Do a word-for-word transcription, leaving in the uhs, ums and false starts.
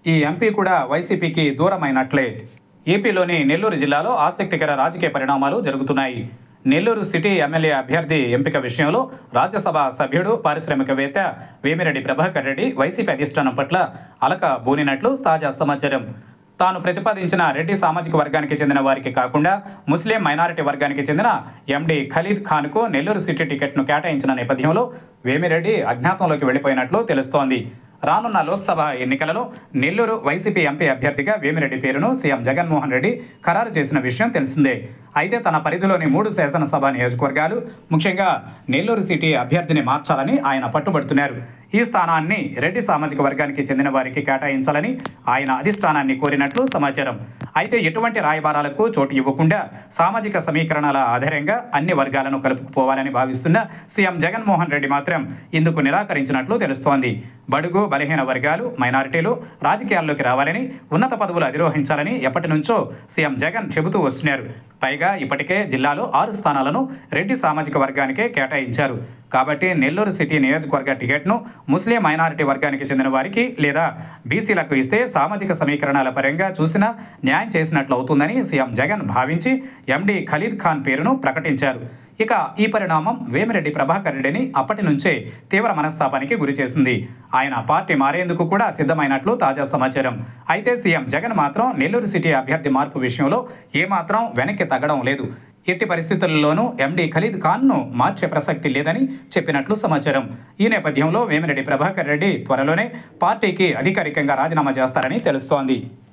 ఈ ఎంపీ కూడా వైసీపీకి దూరమైనట్లే. ఏపీలోని నెల్లూరు జిల్లాలో ఆసక్తికర రాజకీయ పరిణామాలు జరుగుతున్నాయి. నెల్లూరు సిటీ ఎమ్మెల్యే అభ్యర్థి ఎంపిక విషయంలో రాజ్యసభ సభ్యుడు పారిశ్రామికవేత్త వేమిరెడ్డి ప్రభాకర్ రెడ్డి వైసీపీ అధిష్టానం పట్ల అలక బూనినట్లు తాజా సమాచారం. తాను ప్రతిపాదించిన రెడ్డి సామాజిక వర్గానికి చెందిన వారికి కాకుండా ముస్లిం మైనారిటీ వర్గానికి చెందిన ఎండి ఖలీద్ ఖాన్కు నెల్లూరు సిటీ టికెట్ను కేటాయించిన నేపథ్యంలో వేమిరెడ్డి అజ్ఞాతంలోకి వెళ్లిపోయినట్లు తెలుస్తోంది. రానున్న లోక్సభ ఎన్నికలలో నెల్లూరు వైసీపీ ఎంపీ అభ్యర్థిగా వేమిరెడ్డి పేరును సీఎం జగన్మోహన్ రెడ్డి ఖరారు చేసిన విషయం తెలిసిందే. అయితే తన పరిధిలోని మూడు శాసనసభ నియోజకవర్గాలు, ముఖ్యంగా నెల్లూరు సిటీ అభ్యర్థిని మార్చాలని ఆయన పట్టుబడుతున్నారు. ఈ స్థానాన్ని రెడ్డి సామాజిక వర్గానికి చెందిన వారికి కేటాయించాలని ఆయన అధిష్టానాన్ని కోరినట్లు సమాచారం. అయితే ఎటువంటి రాయబారాలకు చోటు ఇవ్వకుండా సామాజిక సమీకరణల ఆధారంగా అన్ని వర్గాలను కలుపుకుపోవాలని భావిస్తున్న సీఎం జగన్మోహన్ రెడ్డి మాత్రం ఇందుకు నిరాకరించినట్లు తెలుస్తోంది. బడుగు బలహీన వర్గాలు, మైనారిటీలు రాజకీయాల్లోకి రావాలని, ఉన్నత పదవులు అధిరోహించాలని ఎప్పటి నుంచో సీఎం జగన్ చెబుతూ వస్తున్నారు. పైగా ఇప్పటికే జిల్లాలో ఆరు స్థానాలను రెడ్డి సామాజిక వర్గానికే కేటాయించారు. కాబట్టి నెల్లూరు సిటీ నియోజకవర్గ టికెట్ను ముస్లిం మైనారిటీ వర్గానికి చెందిన వారికి లేదా బీసీలకు ఇస్తే సామాజిక సమీకరణాల పరంగా చూసినా న్యాయం చేసినట్లు అవుతుందని సీఎం జగన్ భావించి ఎండి ఖలీద్ ఖాన్ పేరును ప్రకటించారు. ఇక ఈ పరిణామం వేమిరెడ్డి ప్రభాకర్ రెడ్డిని అప్పటి నుంచే తీవ్ర మనస్తాపానికి గురిచేసింది. ఆయన పార్టీ మారేందుకు కూడా సిద్ధమైనట్లు తాజా సమాచారం. అయితే సీఎం జగన్ మాత్రం నెల్లూరు సిటీ అభ్యర్థి మార్పు విషయంలో ఏమాత్రం వెనక్కి తగ్గడం లేదు. ఎట్టి పరిస్థితుల్లోనూ ఎండి ఖలీద్ ఖాన్ను మార్చే ప్రసక్తి లేదని చెప్పినట్లు సమాచారం. ఈ నేపథ్యంలో వేమిరెడ్డి ప్రభాకర్ రెడ్డి త్వరలోనే పార్టీకి అధికారికంగా రాజీనామా చేస్తారని తెలుస్తోంది.